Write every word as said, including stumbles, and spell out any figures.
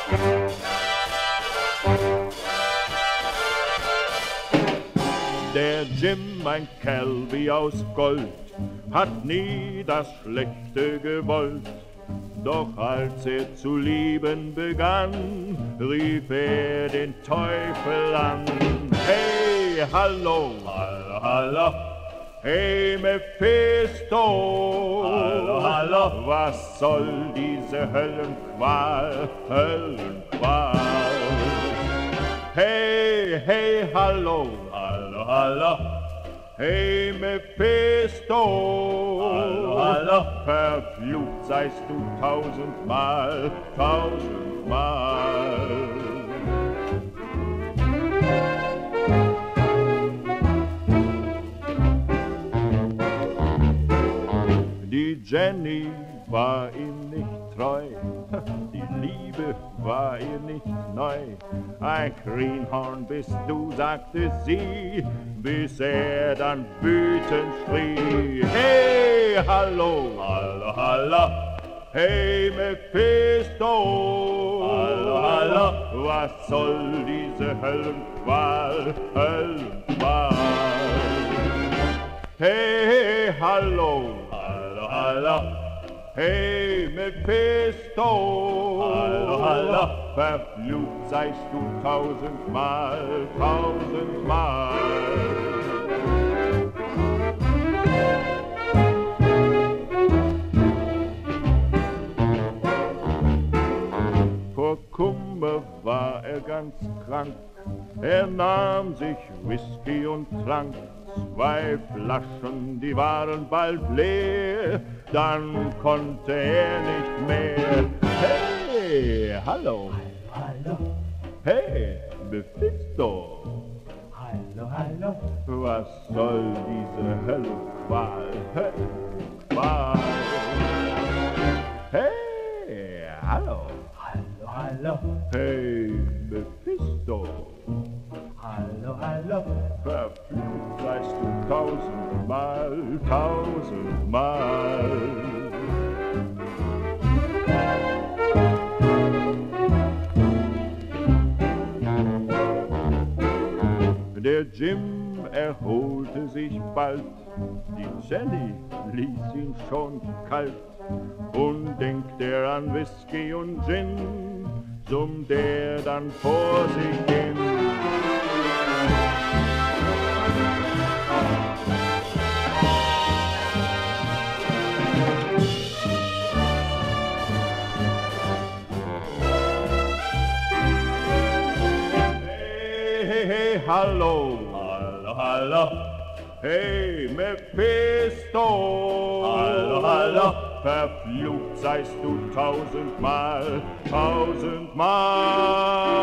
Der Jim, ein Kerl wie aus Gold, hat nie das Schlechte gewollt. Doch als er zu lieben begann, rief er den Teufel an. Hey, hallo, hallo, hallo, hey, Mephisto, hallo, hallo, was soll diese Höllenqual, Höllenqual? Hey, hey, hallo, hallo, hallo, hey, Mephisto, hallo, hallo, verflucht seist du tausendmal, tausendmal. Die Jenny war ihm nicht treu, die Liebe war ihr nicht neu. Ein Greenhorn bist du, sagte sie, bis er dann wütend schrie. Hey, hallo, hallo, hallo, hey, Mephisto, hallo, hallo, was soll diese Höllenqual, Höllenqual? Hey, hallo, hallo, hallo, hey, Mephisto, hallo, hallo, verflucht seist du tausendmal, tausendmal. Vor Kummer war er ganz krank, er nahm sich Whisky und trank zwei Flaschen, die waren bald leer, dann konnte er nicht mehr. Hey, hallo, Hallo, hey, Mephisto, hallo, hallo, was soll diese Höllenqual, Höllenqual? Hey, hallo, hallo, hallo, hey, Mephisto, hallo, hallo, verflucht seist du tausendmal, tausendmal. Der Jim erholte sich bald, die Jenny ließ ihn schon kalt. Und denkt er an Whisky und Gin, summt er dann vor sich hin. Hey, hallo, hallo, hallo, hey, Mephisto, hallo, hallo, verflucht seist du tausendmal, tausendmal.